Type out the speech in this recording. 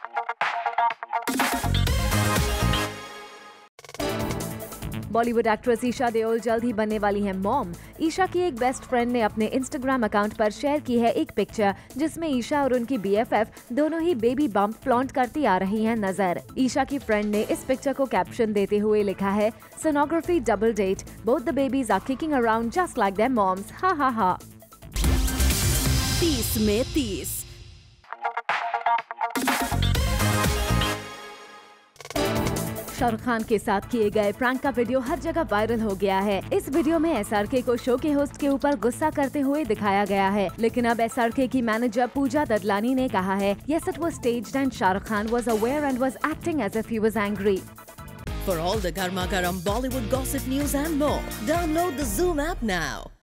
Bollywood actress Esha Deol जल्द ही बनने वाली हैं मॉम। ईशा की एक बेस्ट फ्रेंड ने अपने इंस्टाग्राम अकाउंट पर शेयर की है एक पिक्चर जिसमें ईशा और उनकी बीएफएफ दोनों ही बेबी बम्प फ्लॉन्ट करती आ रही हैं नजर। ईशा की फ्रेंड ने इस पिक्चर को कैप्शन देते हुए लिखा है, sonography double date, both the babies are kicking around just like their moms, हा हा हा। 30 में 30। शाहरुख खान के साथ किए गए प्रैंक का वीडियो हर जगह वायरल हो गया है। इस वीडियो में एसआरके को शो के होस्ट के ऊपर गुस्सा करते हुए दिखाया गया है, लेकिन अब एसआरके की मैनेजर पूजा ददलानी ने कहा है, yes it was staged and Shahrukh Khan was aware and was acting as if he was angry. For all the Garma Garam Bollywood gossip news and more, download the Zoom app now.